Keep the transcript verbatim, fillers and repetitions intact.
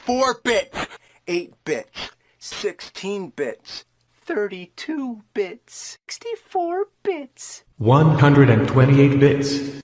four bits, eight bits, sixteen bits, thirty-two bits, sixty-four bits, one hundred twenty-eight bits.